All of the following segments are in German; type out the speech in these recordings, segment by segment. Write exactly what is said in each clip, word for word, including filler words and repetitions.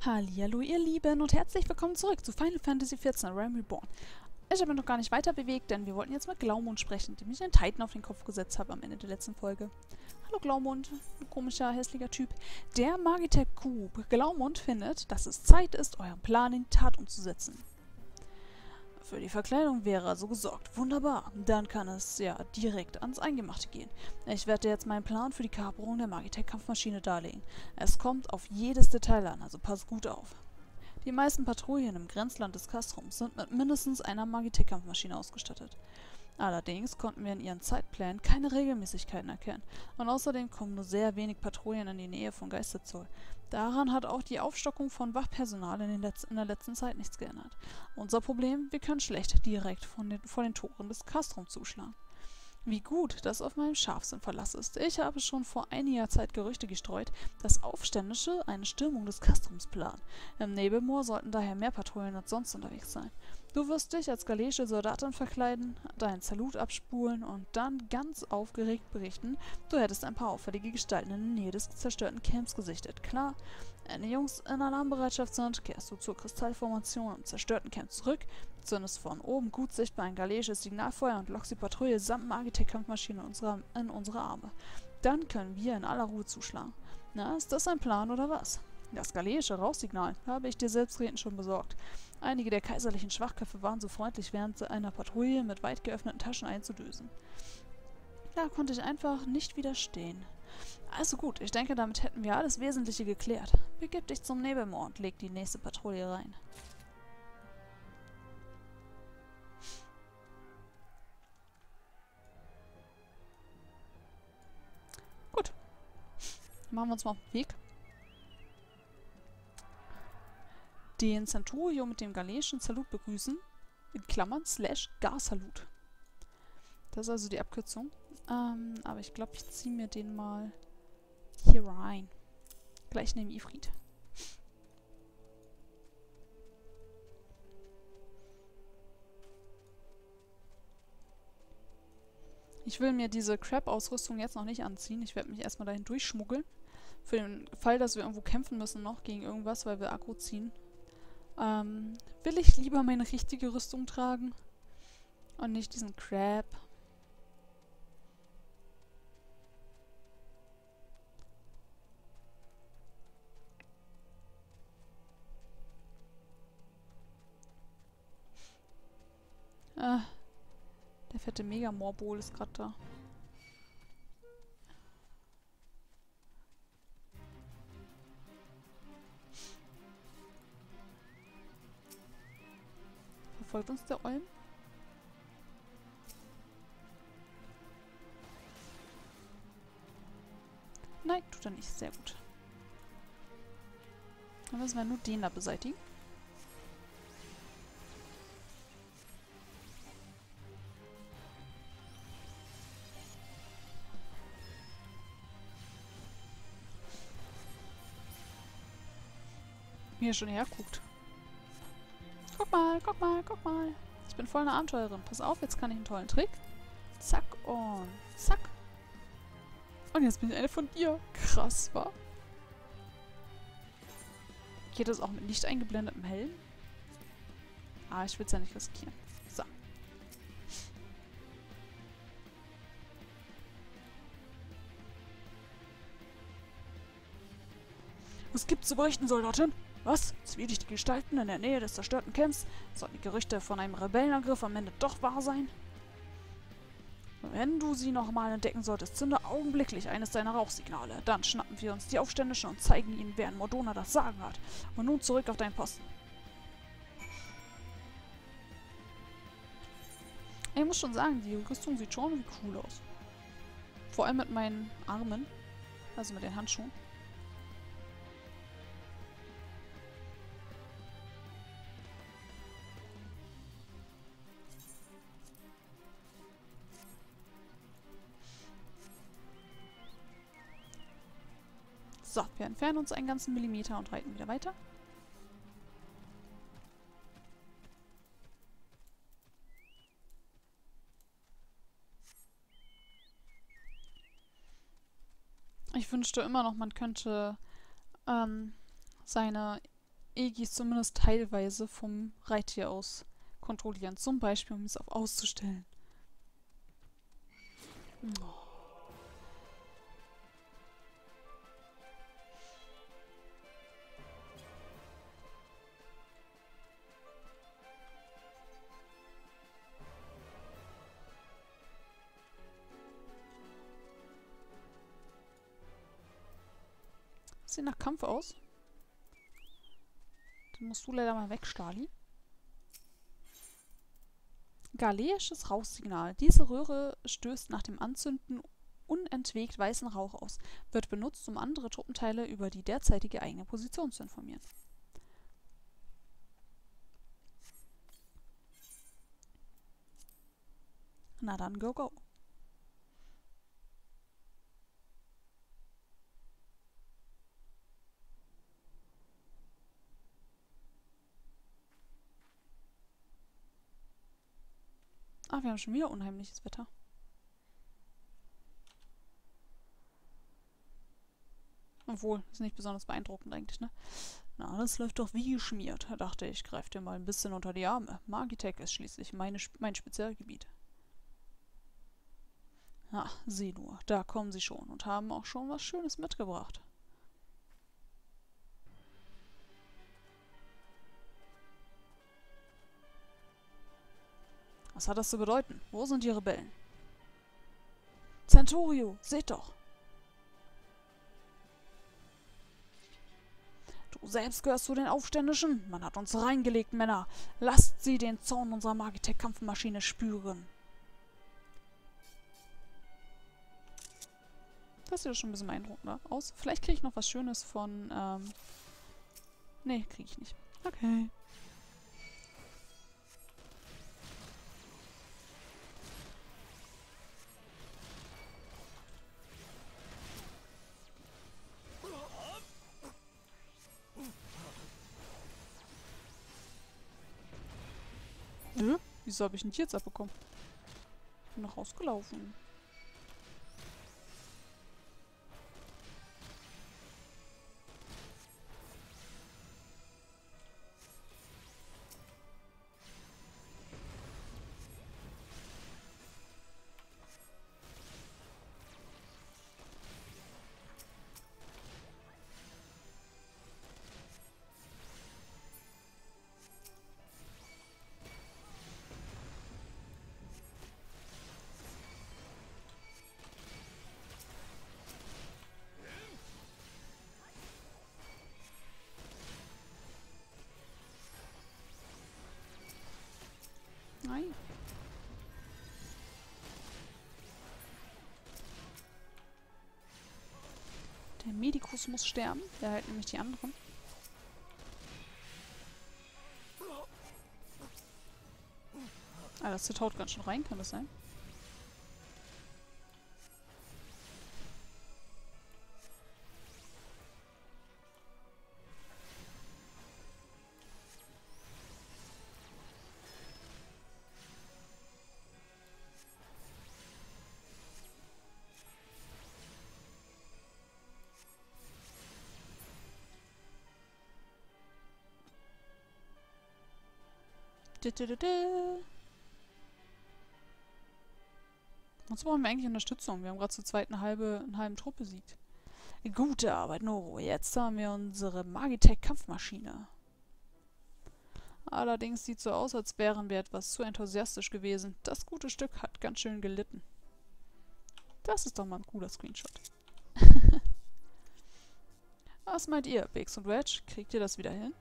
Hallihallo ihr Lieben und herzlich willkommen zurück zu Final Fantasy vierzehn Realm Reborn. Ich habe mich noch gar nicht weiter bewegt, denn wir wollten jetzt mit Glaumund sprechen, dem ich einen Titan auf den Kopf gesetzt habe am Ende der letzten Folge. Hallo Glaumund, du komischer, hässlicher Typ. Der Magitech Cube. Glaumund findet, dass es Zeit ist, euren Plan in die Tat umzusetzen. Für die Verkleidung wäre also gesorgt. Wunderbar. Dann kann es ja direkt ans Eingemachte gehen. Ich werde jetzt meinen Plan für die Kaperung der Magitech-Kampfmaschine darlegen. Es kommt auf jedes Detail an, also pass gut auf. Die meisten Patrouillen im Grenzland des Castrums sind mit mindestens einer Magitech-Kampfmaschine ausgestattet. Allerdings konnten wir in ihren Zeitplänen keine Regelmäßigkeiten erkennen und außerdem kommen nur sehr wenig Patrouillen in die Nähe von Geisterzoll. Daran hat auch die Aufstockung von Wachpersonal in, den Letz in der letzten Zeit nichts geändert. Unser Problem, wir können schlecht direkt von den, vor den Toren des Castrum zuschlagen. Wie gut, dass auf meinem Scharfsinn Verlass ist. Ich habe schon vor einiger Zeit Gerüchte gestreut, dass Aufständische eine Stürmung des Castrums planen. Im Nebelmoor sollten daher mehr Patrouillen als sonst unterwegs sein. Du wirst dich als galische Soldatin verkleiden, deinen Salut abspulen und dann ganz aufgeregt berichten, du hättest ein paar auffällige Gestalten in der Nähe des zerstörten Camps gesichtet. Klar, wenn die Jungs in Alarmbereitschaft sind, kehrst du zur Kristallformation im zerstörten Camp zurück, zündest von oben gut sichtbar ein galisches Signalfeuer und lockst die Patrouille samt Magitech-Kampfmaschine in unsere, in unsere Arme. Dann können wir in aller Ruhe zuschlagen. Na, ist das ein Plan oder was? Das galische Rauchsignal habe ich dir selbstredend schon besorgt. Einige der kaiserlichen Schwachköpfe waren so freundlich, während einer Patrouille mit weit geöffneten Taschen einzudösen. Da konnte ich einfach nicht widerstehen. Also gut, ich denke, damit hätten wir alles Wesentliche geklärt. Begib dich zum Nebelmoor und leg die nächste Patrouille rein. Gut, dann machen wir uns mal auf den Weg. Den Centurio mit dem galeischen Salut begrüßen, in Klammern slash Gar-Salut. Das ist also die Abkürzung. Ähm, aber ich glaube, ich ziehe mir den mal hier rein. Gleich neben Ifrit. Ich will mir diese Crab-Ausrüstung jetzt noch nicht anziehen. Ich werde mich erstmal dahin durchschmuggeln. Für den Fall, dass wir irgendwo kämpfen müssen noch gegen irgendwas, weil wir Aggro ziehen. Ähm, will ich lieber meine richtige Rüstung tragen und nicht diesen Crab. Äh, der fette Megamorbol ist gerade da. Verfolgt uns der Olm? Nein, tut er nicht. Sehr gut. Dann müssen wir nur den da beseitigen. Wie er schon herguckt. Guck mal, guck mal, guck mal. Ich bin voll eine Abenteurerin. Pass auf, jetzt kann ich einen tollen Trick. Zack und zack. Und jetzt bin ich eine von dir. Krass, wa? Geht das auch mit nicht eingeblendetem Helm? Ah, ich will es ja nicht riskieren. So. Was gibt's zu berichten, Soldatin? Was? Zwielichtige Gestalten in der Nähe des zerstörten Camps? Sollten die Gerüchte von einem Rebellenangriff am Ende doch wahr sein? Wenn du sie nochmal entdecken solltest, zünde augenblicklich eines deiner Rauchsignale. Dann schnappen wir uns die Aufständischen und zeigen ihnen, wer in Mordona das Sagen hat. Und nun zurück auf deinen Posten. Ich muss schon sagen, die Rüstung sieht schon wie cool aus. Vor allem mit meinen Armen. Also mit den Handschuhen. So, wir entfernen uns einen ganzen Millimeter und reiten wieder weiter. Ich wünschte immer noch, man könnte ähm, seine Egis zumindest teilweise vom Reittier aus kontrollieren. Zum Beispiel, um es auf auszustellen. Oh. Sieht nach Kampf aus. Dann musst du leider mal weg, Stali. Galeisches Rauchsignal. Diese Röhre stößt nach dem Anzünden unentwegt weißen Rauch aus. Wird benutzt, um andere Truppenteile über die derzeitige eigene Position zu informieren. Na dann, go, go. Ah, wir haben schon wieder unheimliches Wetter. Obwohl, ist nicht besonders beeindruckend eigentlich, ne? Na, das läuft doch wie geschmiert. Da dachte ich, greif dir mal ein bisschen unter die Arme. Magitech ist schließlich meine, mein Spezialgebiet. Ah, sieh nur, da kommen sie schon und haben auch schon was Schönes mitgebracht. Was hat das zu bedeuten? Wo sind die Rebellen? Centurio, seht doch! Du selbst gehörst zu den Aufständischen? Man hat uns reingelegt, Männer. Lasst sie den Zorn unserer Magitech-Kampfmaschine spüren. Das sieht doch schon ein bisschen beeindruckender aus. Vielleicht kriege ich noch was Schönes von, ähm... Nee, kriege ich nicht. Okay. Nö, wieso habe ich denn die jetzt abbekommen? Ich bin noch rausgelaufen. Nein. Der Medikus muss sterben. Der hält nämlich die anderen. Ah, das haut ganz schön rein, kann das sein? Sonst brauchen wir eigentlich Unterstützung. Wir haben gerade zur zweiten halbe, einen halben Trupp besiegt. Gute Arbeit, Noro. Jetzt haben wir unsere Magitech-Kampfmaschine. Allerdings sieht so aus, als wären wir etwas zu enthusiastisch gewesen. Das gute Stück hat ganz schön gelitten. Das ist doch mal ein cooler Screenshot. Was meint ihr, Biggs und Wedge? Kriegt ihr das wieder hin?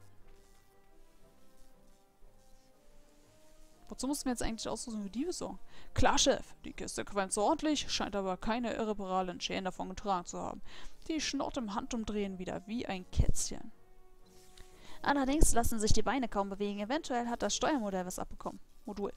Wozu mussten wir jetzt eigentlich Ausrüstung für die besorgen? Klar, Chef. Die Kiste qualmt so ordentlich, scheint aber keine irreparablen Schäden davon getragen zu haben. Die schnurrt im Handumdrehen wieder wie ein Kätzchen. Allerdings lassen sich die Beine kaum bewegen. Eventuell hat das Steuermodell was abbekommen. Modul.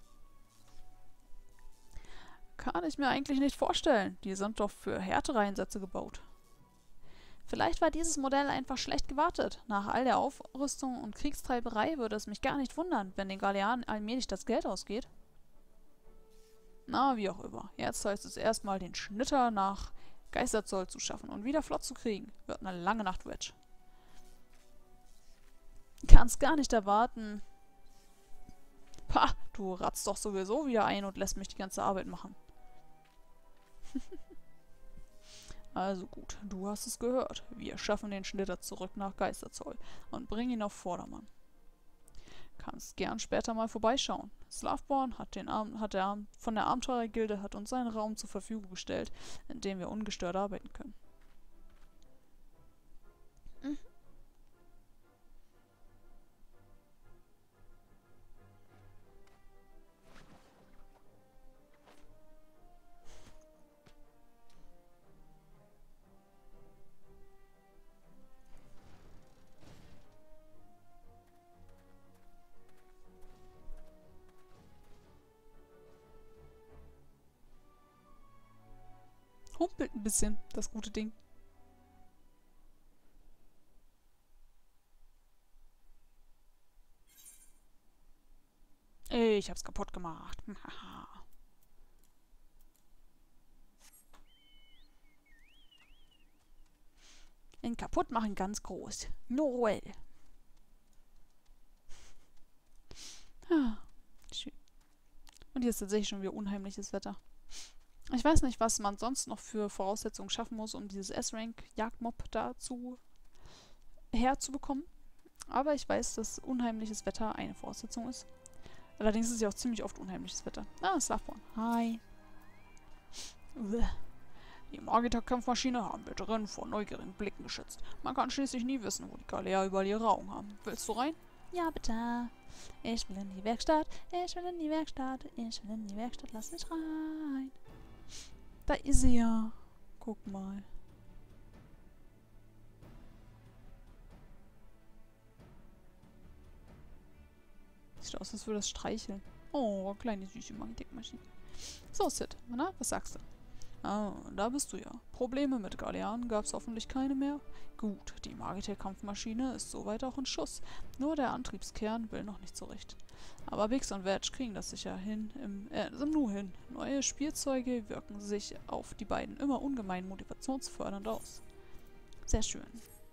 Kann ich mir eigentlich nicht vorstellen. Die sind doch für härtere Einsätze gebaut. Vielleicht war dieses Modell einfach schlecht gewartet. Nach all der Aufrüstung und Kriegstreiberei würde es mich gar nicht wundern, wenn den Galeanen allmählich das Geld ausgeht. Na, wie auch immer. Jetzt heißt es erstmal, den Schnitter nach Geisterzoll zu schaffen und wieder flott zu kriegen. Wird eine lange Nacht, Wedge. kann's gar nicht erwarten. Pah, du ratzt doch sowieso wieder ein und lässt mich die ganze Arbeit machen. Also gut, du hast es gehört. Wir schaffen den Schlitter zurück nach Geisterzoll und bringen ihn auf Vordermann. Kannst gern später mal vorbeischauen. Slavborn hat, den Arm, hat der, von der Abenteurergilde hat uns einen Raum zur Verfügung gestellt, in dem wir ungestört arbeiten können. Mhm. Humpelt ein bisschen, das gute Ding. Ich hab's kaputt gemacht. Den kaputt machen ganz groß. Noel. Ah, schön. Und hier ist tatsächlich schon wieder unheimliches Wetter. Ich weiß nicht, was man sonst noch für Voraussetzungen schaffen muss, um dieses S-Rank-Jagdmob dazu herzubekommen. Aber ich weiß, dass unheimliches Wetter eine Voraussetzung ist. Allerdings ist es ja auch ziemlich oft unheimliches Wetter. Ah, Slavborn. Hi. Uah. Die Magitech-Kampfmaschine haben wir drin vor neugierigen Blicken geschützt. Man kann schließlich nie wissen, wo die Galea überall ihre Augen haben. Willst du rein? Ja, bitte. Ich will in die Werkstatt. Ich will in die Werkstatt. Ich will in die Werkstatt. Lass mich rein. Da ist sie ja. Guck mal. Sieht aus, als würde das streicheln. Oh, kleine süße Magitech-Maschine. So, Sid, na, was sagst du? Ah, da bist du ja. Probleme mit Galeanen gab's hoffentlich keine mehr? Gut, die Magitech-Kampfmaschine ist soweit auch in Schuss. Nur der Antriebskern will noch nicht so recht. Aber Bix und Wedge kriegen das sicher hin, im, äh, im Nu hin. Neue Spielzeuge wirken sich auf die beiden immer ungemein motivationsfördernd aus. Sehr schön.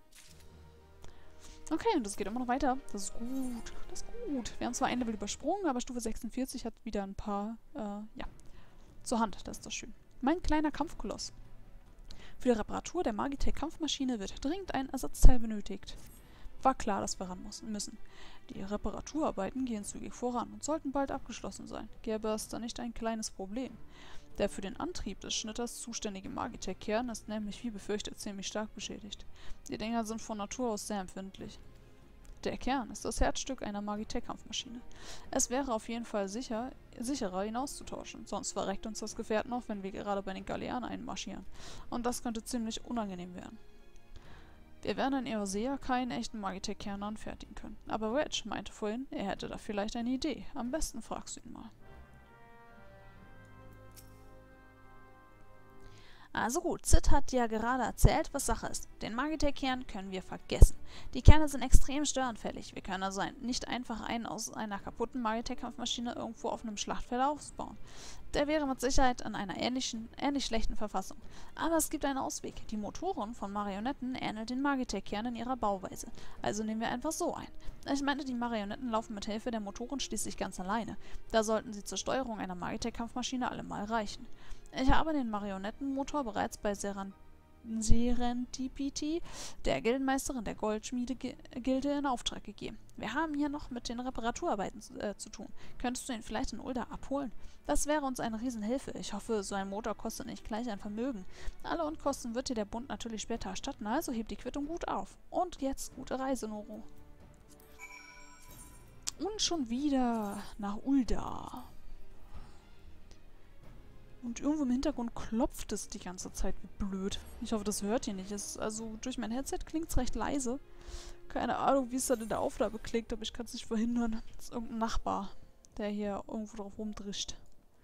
Okay, und das geht immer noch weiter. Das ist gut. Das ist gut. Wir haben zwar ein Level übersprungen, aber Stufe sechsundvierzig hat wieder ein paar, äh, ja, zur Hand. Das ist doch schön. Mein kleiner Kampfkoloss. Für die Reparatur der Magitech-Kampfmaschine wird dringend ein Ersatzteil benötigt. War klar, dass wir ran müssen. Die Reparaturarbeiten gehen zügig voran und sollten bald abgeschlossen sein. Gäbe es da nicht ein kleines Problem. Der für den Antrieb des Schnitters zuständige Magitech-Kern ist nämlich wie befürchtet ziemlich stark beschädigt. Die Dinger sind von Natur aus sehr empfindlich. Der Kern ist das Herzstück einer Magitech-Kampfmaschine. Es wäre auf jeden Fall sicher, sicherer, ihn auszutauschen, sonst verreckt uns das Gefährt noch, wenn wir gerade bei den Galeanen einmarschieren. Und das könnte ziemlich unangenehm werden. Wir werden in Eorsea keinen echten Magitech-Kern anfertigen können. Aber Wedge meinte vorhin, er hätte da vielleicht eine Idee. Am besten fragst du ihn mal. Also gut, Sid hat ja gerade erzählt, was Sache ist. Den Magitech-Kern können wir vergessen. Die Kerne sind extrem störanfällig. Wir können also nicht einfach einen aus einer kaputten Magitech-Kampfmaschine irgendwo auf einem Schlachtfeld ausbauen. Der wäre mit Sicherheit in einer ähnlichen, ähnlich schlechten Verfassung. Aber es gibt einen Ausweg. Die Motoren von Marionetten ähneln den Magitech-Kernen in ihrer Bauweise. Also nehmen wir einfach so ein. Ich meine, die Marionetten laufen mit Hilfe der Motoren schließlich ganz alleine. Da sollten sie zur Steuerung einer Magitech-Kampfmaschine allemal reichen. Ich habe den Marionettenmotor bereits bei Seran Serendipity, der Gildenmeisterin der Goldschmiede-Gilde, in Auftrag gegeben. Wir haben hier noch mit den Reparaturarbeiten zu, äh, zu tun. Könntest du ihn vielleicht in Ulda abholen? Das wäre uns eine Riesenhilfe. Ich hoffe, so ein Motor kostet nicht gleich ein Vermögen. Alle Unkosten wird dir der Bund natürlich später erstatten, also heb die Quittung gut auf. Und jetzt gute Reise, Noro. Und schon wieder nach Ulda. Und irgendwo im Hintergrund klopft es die ganze Zeit wie blöd. Ich hoffe, das hört ihr nicht. Es ist also durch mein Headset klingt es recht leise. Keine Ahnung, wie es dann in der Aufnahme klingt, aber ich kann es nicht verhindern. Das ist irgendein Nachbar, der hier irgendwo drauf rumdrischt.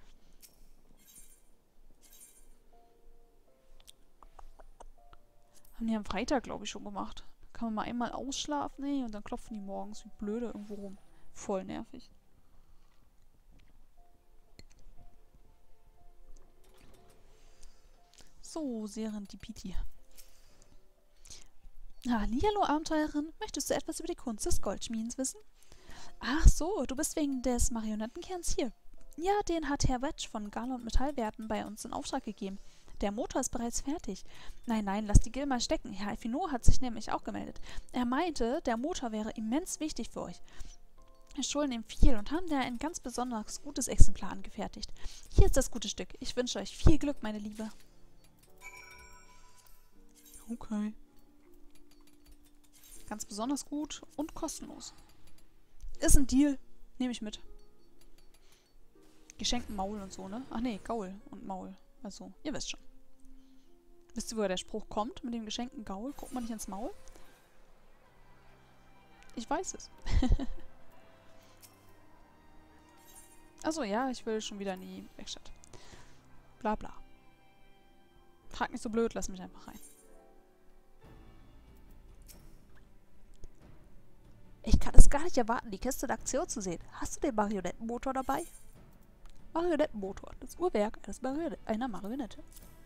Haben die am Freitag, glaube ich, schon gemacht. Kann man mal einmal ausschlafen, ey, und dann klopfen die morgens wie blöde irgendwo rum. Voll nervig. So, Serendipity. Hallihallo, Abenteurerin. Möchtest du etwas über die Kunst des Goldschmiedens wissen? Ach so, du bist wegen des Marionettenkerns hier. Ja, den hat Herr Wedge von Garland Metallwerten bei uns in Auftrag gegeben. Der Motor ist bereits fertig. Nein, nein, lass die Gil mal stecken. Herr Alfino hat sich nämlich auch gemeldet. Er meinte, der Motor wäre immens wichtig für euch. Wir schulden ihm viel und haben da ein ganz besonders gutes Exemplar angefertigt. Hier ist das gute Stück. Ich wünsche euch viel Glück, meine Liebe. Okay. Ganz besonders gut und kostenlos. Ist ein Deal. Nehme ich mit. Geschenken Maul und so, ne? Ach nee, Gaul und Maul. Also, ihr wisst schon. Wisst ihr, woher der Spruch kommt mit dem geschenkten Gaul? Guckt man nicht ins Maul? Ich weiß es. Achso, ja, ich will schon wieder in die Werkstatt. Bla bla. Frag nicht so blöd, lass mich einfach rein. Ich kann es gar nicht erwarten, die Kiste in Aktion zu sehen. Hast du den Marionettenmotor dabei? Marionettenmotor, das Uhrwerk eines Marionette, einer Marionette.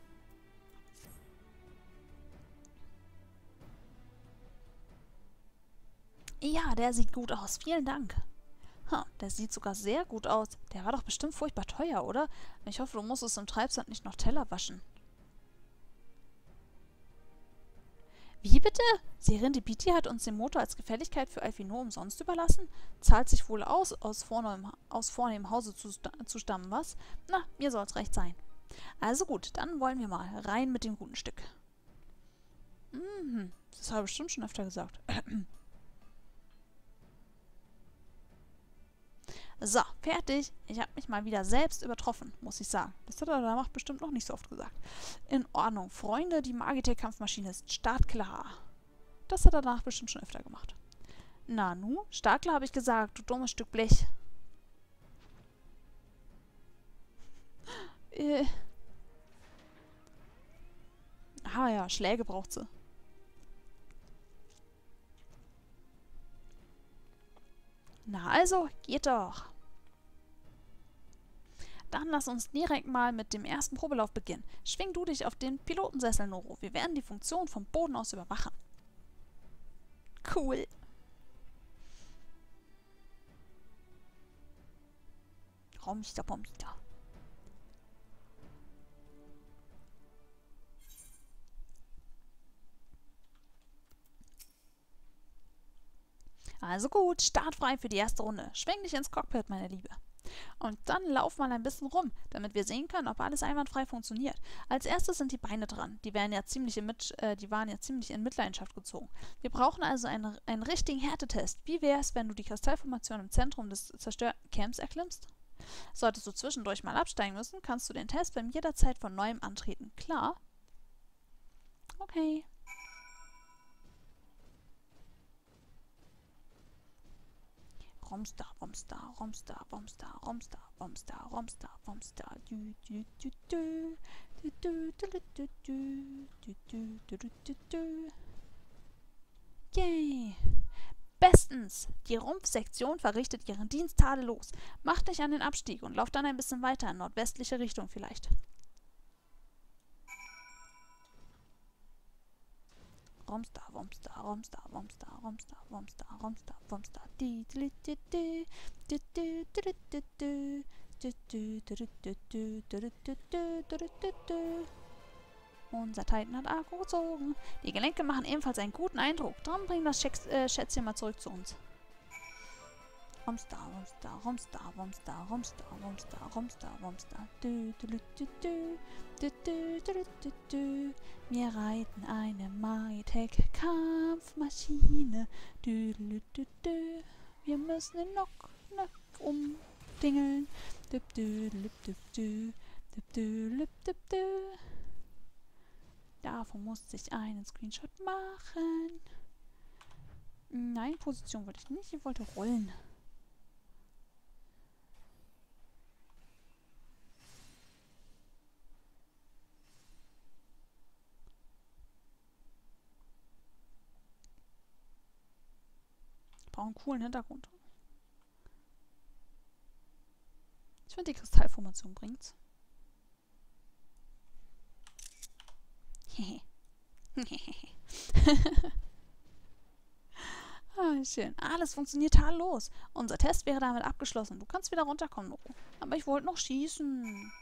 Ja, der sieht gut aus. Vielen Dank. Ha, der sieht sogar sehr gut aus. Der war doch bestimmt furchtbar teuer, oder? Ich hoffe, du musstest im Treibsand nicht noch Teller waschen. Wie bitte? Serendipity hat uns den Motor als Gefälligkeit für Alfino umsonst überlassen? Zahlt sich wohl aus, aus vornehmem, aus vornehmem Hause zu, zu stammen, was? Na, mir soll's recht sein. Also gut, dann wollen wir mal rein mit dem guten Stück. Mhm, das habe ich bestimmt schon öfter gesagt. So, fertig. Ich habe mich mal wieder selbst übertroffen, muss ich sagen. Das hat er danach bestimmt noch nicht so oft gesagt. In Ordnung. Freunde, die Magitech-Kampfmaschine ist startklar. Das hat er danach bestimmt schon öfter gemacht. Na nu, startklar habe ich gesagt, du dummes Stück Blech. äh. Ah ja, Schläge braucht sie. Na also, geht doch. Dann lass uns direkt mal mit dem ersten Probelauf beginnen. Schwing du dich auf den Pilotensessel, Noro. Wir werden die Funktion vom Boden aus überwachen. Cool. Romster, Pomster. Also gut, startfrei für die erste Runde. Schwing dich ins Cockpit, meine Liebe. Und dann lauf mal ein bisschen rum, damit wir sehen können, ob alles einwandfrei funktioniert. Als erstes sind die Beine dran. Die, werden ja ziemlich in Mit äh, die waren ja ziemlich in Mitleidenschaft gezogen. Wir brauchen also einen, einen richtigen Härtetest. Wie wäre es, wenn du die Kristallformation im Zentrum des zerstörten Camps erklimmst? Solltest du zwischendurch mal absteigen müssen, kannst du den Test beim jederzeit von neuem antreten. Klar? Okay. Romster, Romster, Romster, Romster, Romster, Romster, Romster, Romster, du, du, du, du, du, du, du, du, du, du, du, du, du. Yay! Bestens! Die Rumpfsektion verrichtet ihren Dienst tadellos. Mach dich an den Abstieg und lauf dann ein bisschen weiter in nordwestliche Richtung vielleicht. Romster, Romster, Romster, Romster, Romster, Romster, Romster, Romster, di di di di di di di di di di. Unser Titan hat Akku gezogen. Die Gelenke machen ebenfalls einen guten Eindruck. Darum bringen das Schätz, äh, Schätzchen mal zurück zu uns. Romster, Romster, Romster, Romster, Romster, Romster, Romster, Romster. Du, du, du, du, du, du, du, du, du. Wir reiten eine Magitech-Kampfmaschine. Du, du, du, du. Wir müssen den Nock, Nock umdingeln. Du, du, du, du, du, du, du, du, du. Davon musste ich einen Screenshot machen. Nein, Position wollte ich nicht. Ich wollte rollen. Ich brauche einen coolen Hintergrund. Ich finde, die Kristallformation bringt's. Hehe. Ah, schön. Alles funktioniert tadellos. Unser Test wäre damit abgeschlossen. Du kannst wieder runterkommen, Noko. Aber ich wollte noch schießen.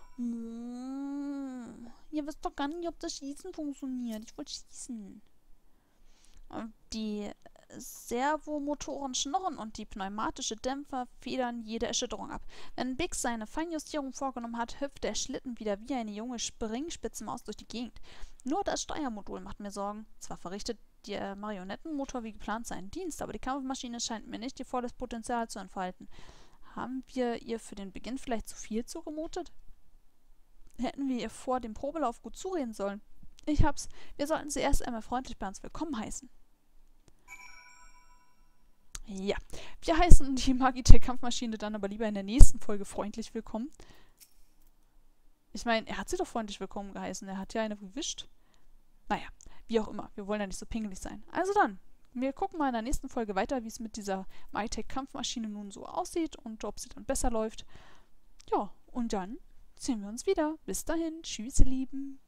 Hm. Ihr wisst doch gar nicht, ob das Schießen funktioniert. Ich wollte schießen. Und die Servomotoren schnorren und die pneumatische Dämpfer federn jede Erschütterung ab. Wenn Bix seine Feinjustierung vorgenommen hat, hüpft der Schlitten wieder wie eine junge Springspitzenmaus durch die Gegend. Nur das Steuermodul macht mir Sorgen. Zwar verrichtet der Marionettenmotor wie geplant seinen Dienst, aber die Kampfmaschine scheint mir nicht ihr volles Potenzial zu entfalten. Haben wir ihr für den Beginn vielleicht zu viel zugemutet? Hätten wir ihr vor dem Probelauf gut zureden sollen? Ich hab's. Wir sollten sie erst einmal freundlich bei uns willkommen heißen. Ja, wir heißen die Magitech-Kampfmaschine dann aber lieber in der nächsten Folge freundlich willkommen. Ich meine, er hat sie doch freundlich willkommen geheißen. Er hat ja eine gewischt. Naja, wie auch immer. Wir wollen ja nicht so pingelig sein. Also dann, wir gucken mal in der nächsten Folge weiter, wie es mit dieser Magitech-Kampfmaschine nun so aussieht und ob sie dann besser läuft. Ja, und dann sehen wir uns wieder. Bis dahin. Tschüss, ihr Lieben.